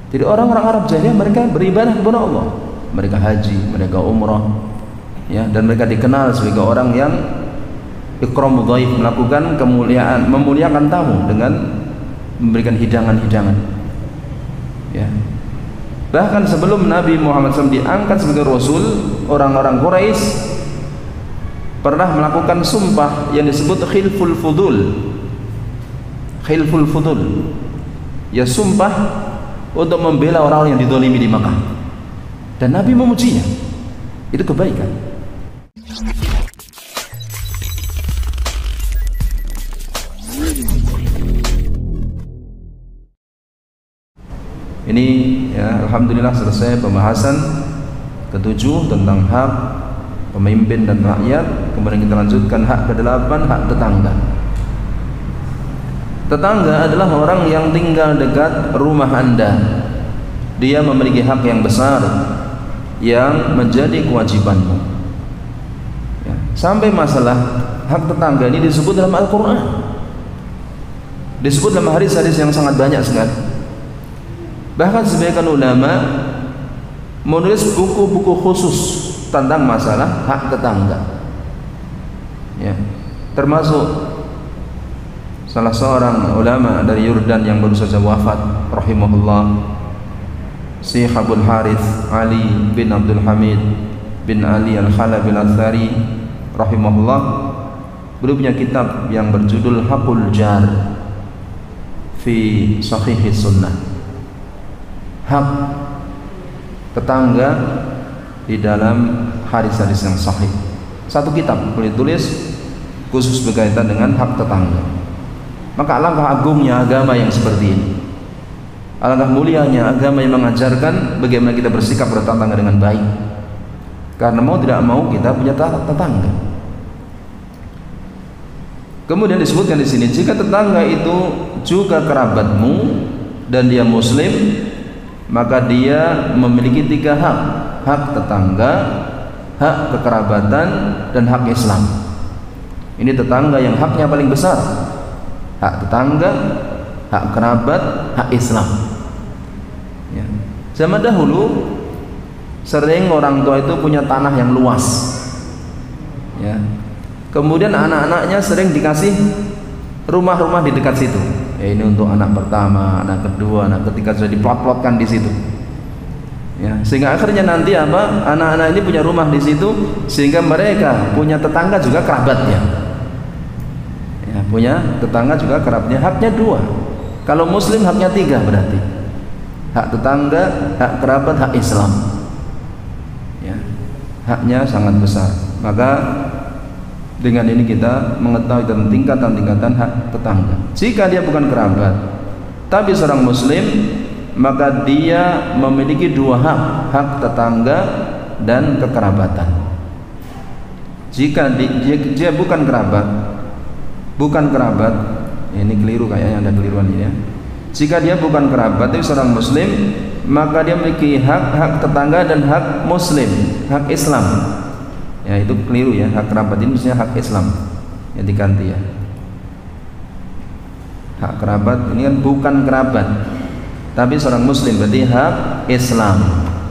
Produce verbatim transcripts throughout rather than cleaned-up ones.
Jadi orang-orang Arab jahiliyah mereka beribadah kepada Allah. Mereka haji, mereka umrah, ya, dan mereka dikenal sebagai orang yang ikram dhaif, melakukan kemuliaan, memuliakan tamu dengan memberikan hidangan-hidangan. Ya. Bahkan sebelum Nabi Muhammad shallallahu alaihi wasallam diangkat sebagai Rasul, orang-orang Quraisy pernah melakukan sumpah yang disebut khilful fudul. Khilful fudul, ya, sumpah untuk membela orang-orang yang dizalimi di Makkah, dan Nabi memujinya. Itu kebaikan. Ini, ya, alhamdulillah selesai pembahasan ketujuh tentang hak pemimpin dan rakyat. Kemudian kita lanjutkan hak kedelapan, hak tetangga. Tetangga adalah orang yang tinggal dekat rumah Anda. Dia memiliki hak yang besar yang menjadi kewajibanmu. Ya, sampai masalah hak tetangga ini disebut dalam Al-Quran, disebut dalam hadis-hadis yang sangat banyak sekali. Bahkan sebagian ulama menulis buku-buku khusus tentang masalah hak tetangga. Ya, termasuk salah seorang ulama dari Yordan yang baru saja wafat, rahimahullah, Syekh Abdul Harith Ali bin Abdul Hamid bin Ali Al-Halabi Al-Athari, rahimahullah. Beliau punya kitab yang berjudul Hakul Jar fi Sahih Sunnah, hak tetangga di dalam hadis-hadis yang sahih. Satu kitab boleh tulis khusus berkaitan dengan hak tetangga. Maka alangkah agungnya agama yang seperti ini, alangkah mulianya agama yang mengajarkan bagaimana kita bersikap bertetangga dengan baik. Karena mau tidak mau kita punya tetangga. Kemudian disebutkan di sini, jika tetangga itu juga kerabatmu dan dia muslim, maka dia memiliki tiga hak: hak tetangga, hak kekerabatan, dan hak Islam. Ini tetangga yang haknya paling besar: hak tetangga, hak kerabat, hak Islam. Ya. Zaman dahulu sering orang tua itu punya tanah yang luas, ya. Kemudian anak-anaknya sering dikasih rumah-rumah di dekat situ. Ya, ini untuk anak pertama, anak kedua, anak ketiga, sudah diplot-plotkan di situ. Ya, sehingga akhirnya nanti apa? Anak-anak ini punya rumah di situ, sehingga mereka punya tetangga juga kerabatnya. Ya, punya tetangga juga kerabatnya. Haknya dua. Kalau muslim haknya tiga berarti. Hak tetangga, hak kerabat, hak Islam. Ya, haknya sangat besar. Maka dengan ini kita mengetahui tentang tingkatan-tingkatan hak tetangga. Jika dia bukan kerabat tapi seorang muslim, maka dia memiliki dua hak: hak tetangga dan kekerabatan. Jika dia, dia bukan kerabat, bukan kerabat, ini keliru kayaknya, ada keliruan ini ya. Jika dia bukan kerabat tapi seorang muslim, maka dia memiliki hak hak tetangga dan hak muslim, hak Islam. Ya, itu keliru ya, hak kerabat ini mestinya hak Islam yang diganti ya. Hak kerabat ini kan bukan kerabat tapi seorang muslim, berarti hak Islam.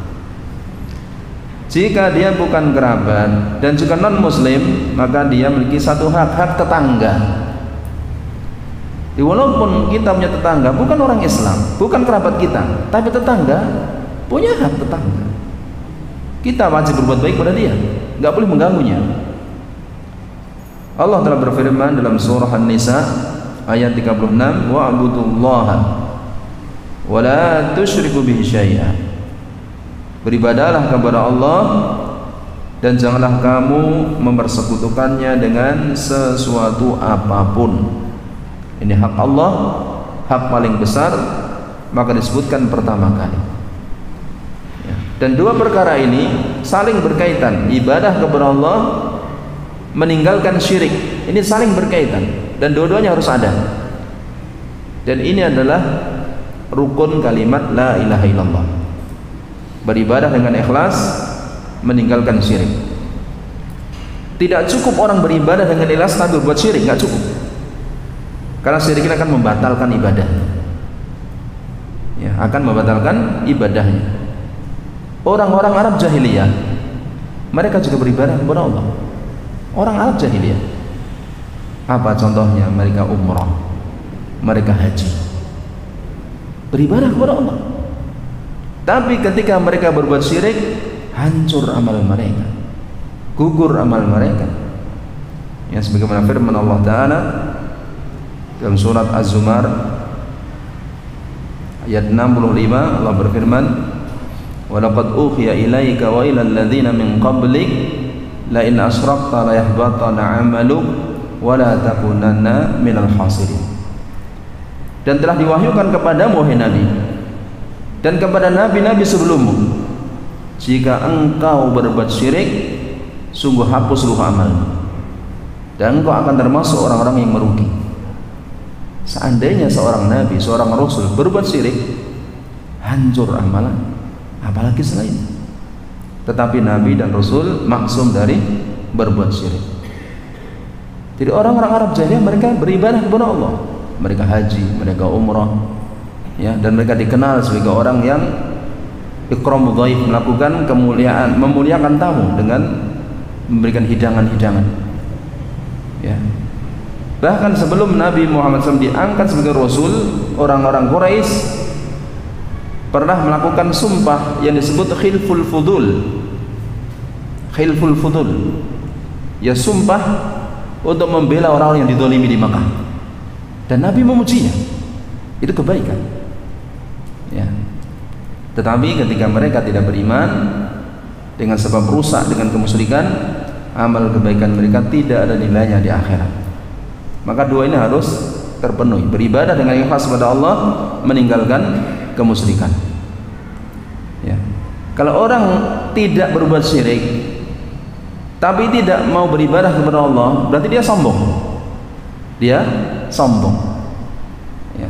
Jika dia bukan kerabat dan juga non muslim, maka dia memiliki satu hak, hak tetangga. Jadi, walaupun kita punya tetangga bukan orang Islam, bukan kerabat kita, tapi tetangga punya hak tetangga. Kita wajib berbuat baik pada dia, nggak boleh mengganggunya. Allah telah berfirman dalam surah An-Nisa ayat tiga puluh enam, wa'budullaha wa la tusyriku bihi syai'a. Beribadahlah kepada Allah dan janganlah kamu mempersekutukannya dengan sesuatu apapun. Ini hak Allah, hak paling besar, maka disebutkan pertama kali. Dan dua perkara ini saling berkaitan. Ibadah kepada Allah, meninggalkan syirik, ini saling berkaitan dan dua-duanya harus ada. Dan ini adalah rukun kalimat la ilaha illallah. Beribadah dengan ikhlas, meninggalkan syirik. Tidak cukup orang beribadah dengan ikhlas tapi berbuat syirik, nggak cukup. Karena syirik ini akan membatalkan ibadah. ya, akan membatalkan ibadahnya. Orang-orang Arab jahiliyah mereka juga beribadah kepada Allah. Orang Arab jahiliyah, apa contohnya? Mereka umrah, mereka haji, beribadah kepada Allah. Tapi ketika mereka berbuat syirik, hancur amal mereka, gugur amal mereka. Ya, sebagaimana firman Allah Ta'ala dalam surat Az-Zumar ayat enam puluh lima, Allah berfirman, wa laqad uhiya ilaika wa ilal ladzina min qablik la in asyrakta la yahbatana 'amaluk wa la takunanna minal khasirin. Dan telah diwahyukan kepadamu wahai Nabi dan kepada nabi-nabi sebelummu, jika engkau berbuat syirik, sungguh hapus seluruh amalmu dan engkau akan termasuk orang-orang yang merugi. Seandainya seorang nabi, seorang rasul berbuat syirik, hancur amalan, apalagi selain. Tetapi nabi dan rasul maksum dari berbuat syirik. Jadi orang-orang Arab jahiliyah mereka beribadah kepada Allah, mereka haji, mereka umrah, ya, dan mereka dikenal sebagai orang yang ikram dhaif, melakukan kemuliaan, memuliakan tamu dengan memberikan hidangan-hidangan, ya. Bahkan sebelum Nabi Muhammad shallallahu alaihi wasallam diangkat sebagai Rasul, orang-orang Quraisy pernah melakukan sumpah yang disebut khilful fudul. Khilful fudul, ya, sumpah untuk membela orang-orang yang dizalimi di Makkah, dan Nabi memujinya. Itu kebaikan, ya. Tetapi ketika mereka tidak beriman, dengan sebab rusak dengan kemusyrikan, amal kebaikan mereka tidak ada nilainya di akhirat. Maka dua ini harus terpenuhi, beribadah dengan ikhlas kepada Allah, meninggalkan kemusyrikan, ya. Kalau orang tidak berbuat syirik tapi tidak mau beribadah kepada Allah, berarti dia sombong. Dia sombong, ya.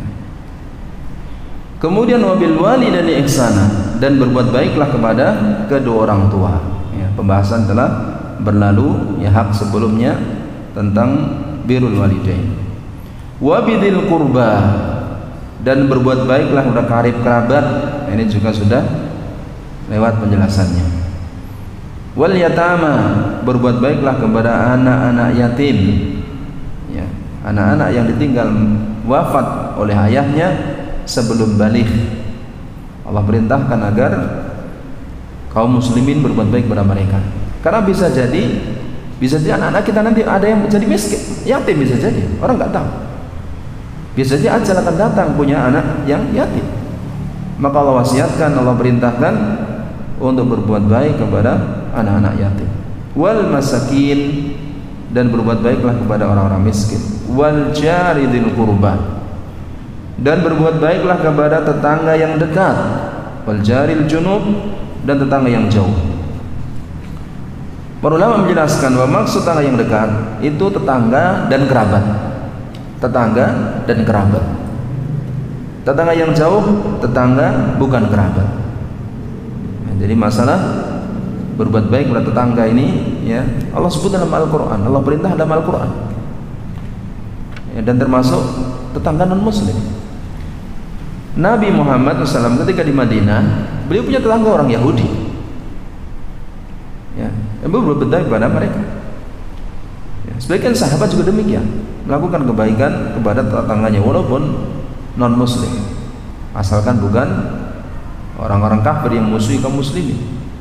Kemudian wabil walidayni ihsana, dan berbuat baiklah kepada kedua orang tua, ya. Pembahasan telah berlalu, ya, hak sebelumnya tentang birrul walidain. Wa bidil qurba, dan berbuat baiklah kepada karib kerabat. Ini juga sudah lewat penjelasannya. Wal yatama, berbuat baiklah kepada anak-anak yatim, ya, anak-anak yang ditinggal wafat oleh ayahnya sebelum baligh. Allah perintahkan agar kaum muslimin berbuat baik kepada mereka, karena bisa jadi bisa jadi anak-anak kita nanti ada yang jadi miskin, yatim, bisa jadi, orang nggak tahu. Bisa jadi ajal akan datang punya anak yang yatim. Maka Allah wasiatkan, Allah perintahkan untuk berbuat baik kepada anak-anak yatim. Wal masakin, dan berbuat baiklah kepada orang-orang miskin. Wal jari dzil qurba, dan berbuat baiklah kepada tetangga yang dekat. Wal jaril junub, dan tetangga yang jauh. Para ulama menjelaskan bahwa maksud tetangga yang dekat itu tetangga dan kerabat. Tetangga dan kerabat. Tetangga yang jauh, tetangga bukan kerabat. Nah, jadi masalah berbuat baik kepada tetangga ini, ya, Allah sebut dalam Al-Quran, Allah perintah dalam Al-Quran, ya, dan termasuk tetangga non muslim. Nabi Muhammad shallallahu alaihi wasallam ketika di Madinah, beliau punya tetangga orang Yahudi, ya, yang berbuat baik kepada mereka, ya. Sebagian sahabat juga demikian, melakukan kebaikan kepada tetangganya walaupun non muslim, asalkan bukan orang-orang kafir yang musuhi kaum muslimin.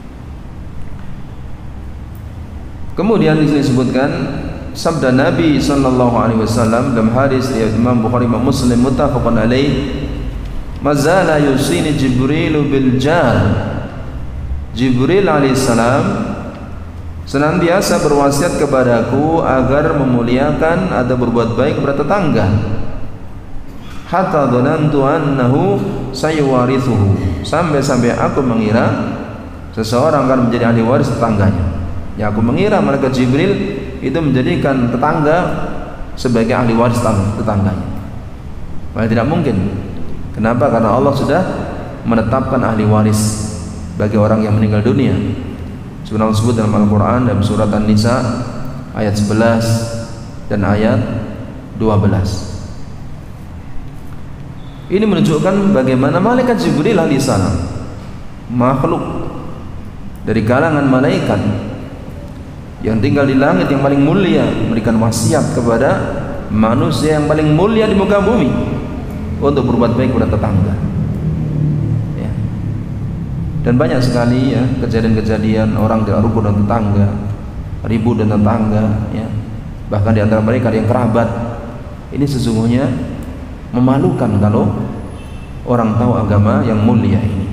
Kemudian di sini disebutkan sabda Nabi sallallahu alaihi wasallam dalam hadis riwayat Imam Bukhari dan Muslim muttafaqun alaih, mazala yusini Jibril bil jar. Jibril alaihissalam senantiasa berwasiat kepadaku agar memuliakan atau berbuat baik kepada tetangga. Hatta dhanantu annahu sayuwarithuhu, sampai-sampai aku mengira seseorang akan menjadi ahli waris tetangganya. Ya, aku mengira malaikat Jibril itu menjadikan tetangga sebagai ahli waris tetangganya. Padahal tidak mungkin. Kenapa? Karena Allah sudah menetapkan ahli waris bagi orang yang meninggal dunia. Sebenarnya disebut dalam Al-Quran dalam surat An-Nisa ayat sebelas dan ayat dua belas. Ini menunjukkan bagaimana malaikat Jibril alaihi salam, makhluk dari kalangan malaikat yang tinggal di langit yang paling mulia, memberikan wasiat kepada manusia yang paling mulia di muka bumi untuk berbuat baik kepada tetangga. Ya. Dan banyak sekali ya kejadian-kejadian orang tidak rukun dengan tetangga, ribut dengan tetangga, ya. Bahkan di antara mereka ada yang kerabat. Ini sesungguhnya memalukan kalau orang tahu agama yang mulia ini.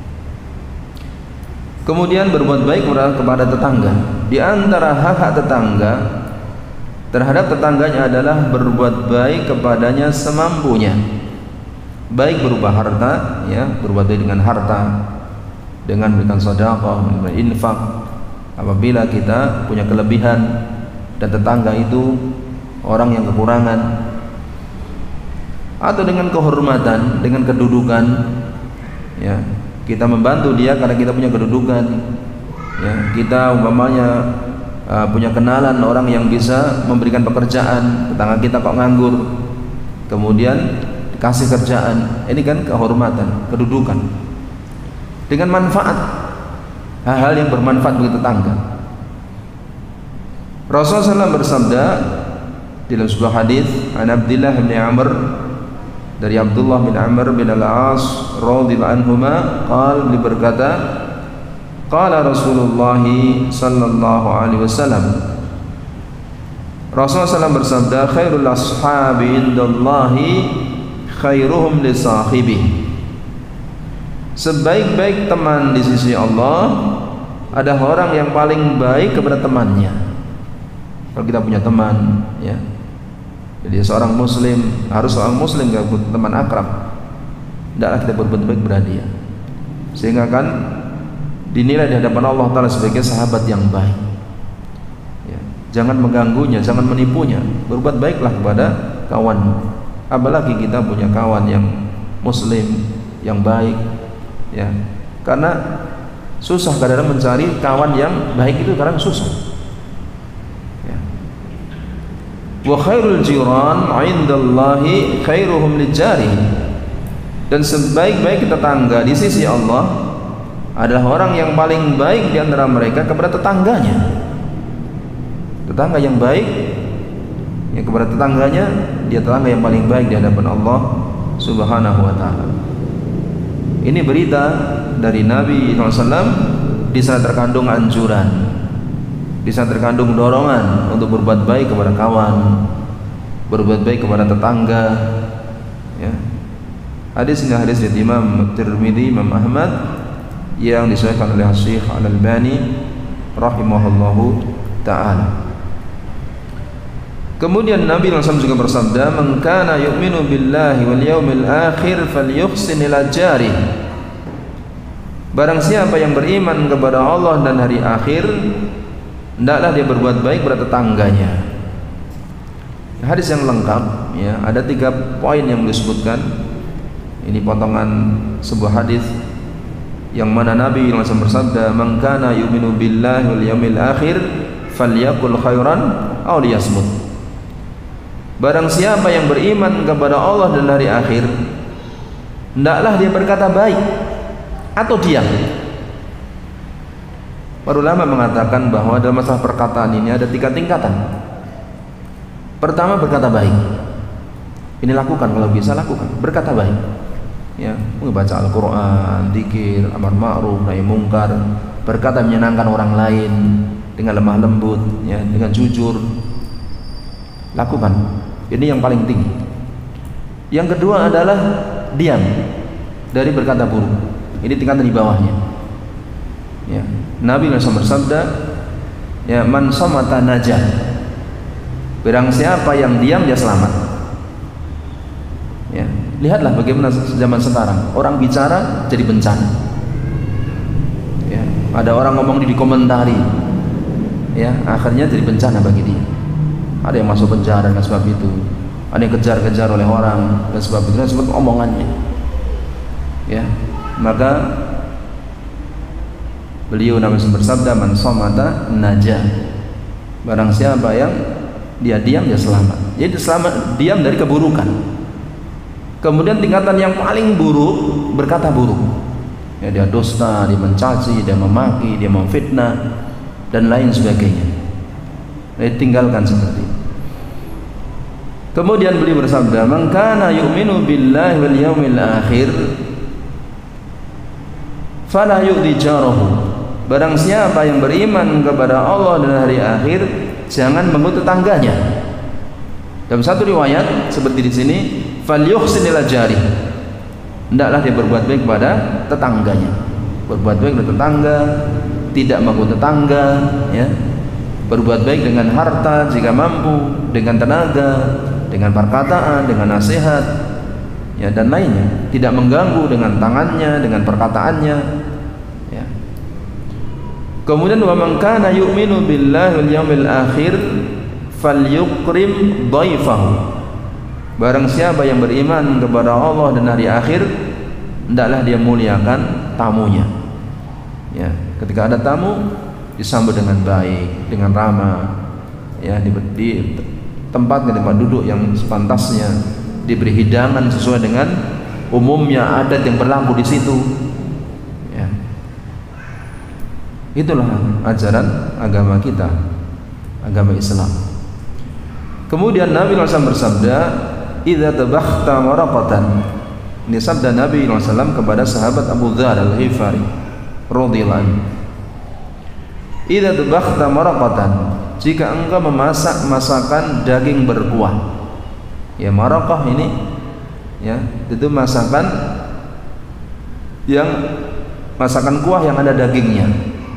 Kemudian berbuat baik kepada tetangga. Di antara hak-hak tetangga terhadap tetangganya adalah berbuat baik kepadanya semampunya, baik berupa harta, ya, berbuat baik dengan harta, dengan memberikan sedekah, memberikan infak. Apabila kita punya kelebihan dan tetangga itu orang yang kekurangan, atau dengan kehormatan, dengan kedudukan, ya, kita membantu dia karena kita punya kedudukan, ya, kita umpamanya uh, punya kenalan orang yang bisa memberikan pekerjaan, tetangga kita kok nganggur, kemudian dikasih kerjaan, ini kan kehormatan, kedudukan, dengan manfaat, hal-hal yang bermanfaat bagi tetangga. Rasulullah shallallahu alaihi wasallam bersabda dalam sebuah hadis, an Abdullah bin Amr, dari Abdullah bin Amr bin Al-As radhiyallahu anhuma, qala, beliau berkata, qala Rasulullah sallallahu alaihi wasallam, Rasulullah sallallahu alaihi wasallam bersabda, khairul ashabi indallahi khairuhum li sahibihi. Sebaik-baik teman di sisi Allah ada orang yang paling baik kepada temannya. Kalau kita punya teman, ya, jadi seorang muslim harus seorang muslim, gak butuh teman akrab, tidaklah kita berbuat baik kepada dia, sehingga kan dinilai di hadapan Allah Ta'ala sebagai sahabat yang baik, ya. Jangan mengganggunya, jangan menipunya, berbuat baiklah kepada kawan. Apalagi kita punya kawan yang muslim, yang baik, ya. Karena susah kadang-kadang mencari kawan yang baik itu, kadang susah. Wa khairul jiran 'indallahi khairuhum lijari. Dan sebaik-baik tetangga di sisi Allah adalah orang yang paling baik di antara mereka kepada tetangganya. Tetangga yang baik ya kepada tetangganya, dia tetangga yang paling baik di hadapan Allah Subhanahu wa taala. Ini berita dari Nabi shallallahu alaihi wasallam, di sana terkandung anjuran, di sana terkandung dorongan untuk berbuat baik kepada kawan, berbuat baik kepada tetangga, ya. Hadis ini hadis dari Imam Tirmidzi, Imam Ahmad, yang disahihkan oleh Syekh Al-Albani rahimahullahu taala. Kemudian Nabi shallallahu alaihi wasallam juga bersabda, "Man kana yu'minu billahi wal yawmil akhir falyuhsin ila jari." Barang siapa yang beriman kepada Allah dan hari akhir, hendaklah dia berbuat baik kepada tetangganya. Hadis yang lengkap, ya, ada tiga poin yang disebutkan. Ini potongan sebuah hadis yang mana Nabi shallallahu alaihi wasallam bersabda, "Man kana yu'minu billahi wal yawmil akhir falyaqul khairan aw liyasmut." Barang siapa yang beriman kepada Allah dan hari akhir, hendaklah dia berkata baik atau diam. Para ulama mengatakan bahwa dalam masalah perkataan ini ada tiga tingkatan. Pertama, berkata baik. Ini lakukan, kalau bisa lakukan, berkata baik. Ya, membaca Al-Quran, zikir, amar ma'ruf, nahi mungkar, berkata menyenangkan orang lain dengan lemah lembut, ya, dengan jujur. Lakukan. Ini yang paling tinggi. Yang kedua adalah diam dari berkata buruk. Ini tingkatan di bawahnya. Ya. Nabi shallallahu alaihi wasallam bersabda, ya, man samata najah. Barang siapa yang diam dia selamat. Ya, lihatlah bagaimana zaman sekarang, orang bicara jadi bencana. Ya, ada orang ngomong di komentari, ya, akhirnya jadi bencana bagi dia. Ada yang masuk penjara karena sebab itu, ada yang kejar-kejar oleh orang dan sebab itu, dan sebab omongannya. Ya, maka beliau Nabi bersabda, man somata najah. Barang siapa yang dia diam dia selamat. Jadi selamat, diam dari keburukan. Kemudian tingkatan yang paling buruk berkata buruk. Ya, dia dusta, dia mencaci, dia memaki, dia memfitnah dan lain sebagainya. Dia tinggalkan seperti itu. Kemudian beliau bersabda, "Man kana yu'minu billahi wal yaumil akhir fala yu'dhi jarahu." Barang siapa yang beriman kepada Allah dan hari akhir, jangan mengganggu tetangganya. Dalam satu riwayat seperti di sini, falyuhsin ila jari. Hendaklah dia berbuat baik kepada tetangganya. Berbuat baik kepada tetangga, tidak mengganggu tetangga, ya. Berbuat baik dengan harta jika mampu, dengan tenaga, dengan perkataan, dengan nasihat, ya, dan lainnya. Tidak mengganggu dengan tangannya, dengan perkataannya, ya. Kemudian wa man kana yu'minu billahi wal yaumil akhir falyukrim dhaifahu. Barang siapa yang beriman kepada Allah dan hari akhir, hendaklah dia muliakan tamunya. Ya, ketika ada tamu disambut dengan baik, dengan ramah, ya, di, di tempatnya, tempat duduk yang sepantasnya, diberi hidangan sesuai dengan umumnya adat yang berlaku di situ. Ya. Itulah ajaran agama kita, agama Islam. Kemudian Nabi sallallahu alaihi wasallam bersabda, "Idza tabakhta maraqatan." Ini sabda Nabi sallallahu alaihi wasallam kepada sahabat Abu Dzar Al-Ghifari radhiyallahu anhu. "Idza tabakhta maraqatan." Jika engkau memasak masakan daging berkuah. Ya, maraqah ini, ya, itu masakan yang masakan kuah yang ada dagingnya.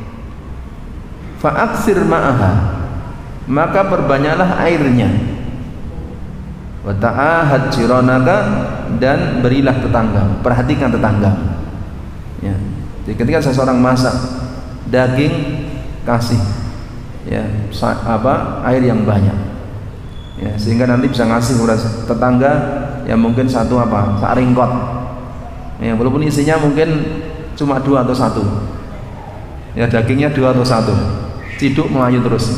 Fa'aksir ma'aha, maka perbanyaklah airnya. Wa ta'ahad jiranaka, dan berilah tetangga, perhatikan tetangga. Ya. Jadi ketika seseorang masak daging, kasih, ya, apa, air yang banyak, ya, sehingga nanti bisa ngasih kepada tetangga yang mungkin satu apa, saringkot, ya, walaupun isinya mungkin cuma dua atau satu, ya, dagingnya dua atau satu, ciduk melayu terus.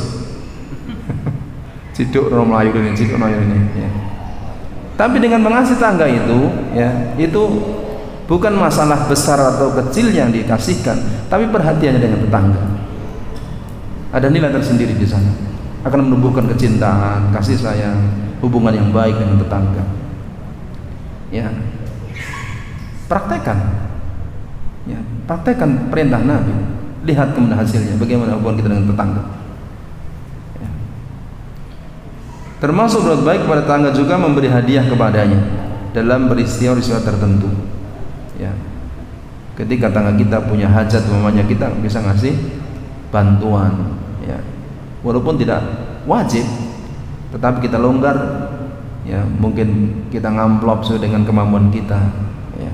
Ciduk orang Melayu ini, ciduk Melayu ini, ya. Tapi dengan mengasihi tangga itu, ya, itu bukan masalah besar atau kecil yang dikasihkan, tapi perhatiannya dengan tetangga. Ada nilai tersendiri di sana, akan menumbuhkan kecintaan, kasih sayang, hubungan yang baik dengan tetangga. Ya, praktekkan, ya, praktekkan perintah Nabi. Lihat kemudian hasilnya, bagaimana hubungan kita dengan tetangga. Ya. Termasuk berbuat baik kepada tetangga juga memberi hadiah kepadanya dalam peristiwa-peristiwa tertentu. Ya, ketika tetangga kita punya hajat, umpamanya kita bisa ngasih bantuan, ya, walaupun tidak wajib, tetapi kita longgar, ya, mungkin kita ngamplop sesuai dengan kemampuan kita, ya.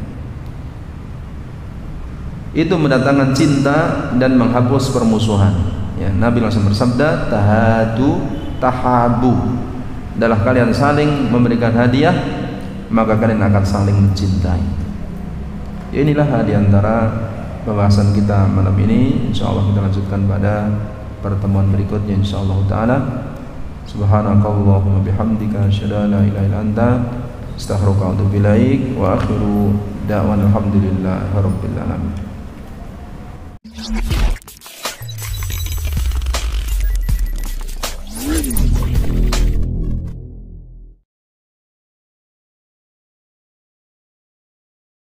Itu mendatangkan cinta dan menghapus permusuhan, ya. Nabi langsung bersabda, tahadu tahabu, adalah kalian saling memberikan hadiah, maka kalian akan saling mencintai. Ya, inilah di antara pembahasan kita malam ini. Insyaallah kita lanjutkan pada pertemuan berikutnya insyaallah taala. Subhanakallahumma bihamdika asyhadu an la ilaha illa anta astaghfiruka wa atubu ilaik wa akhiru da'wana alhamdulillahi rabbil alamin.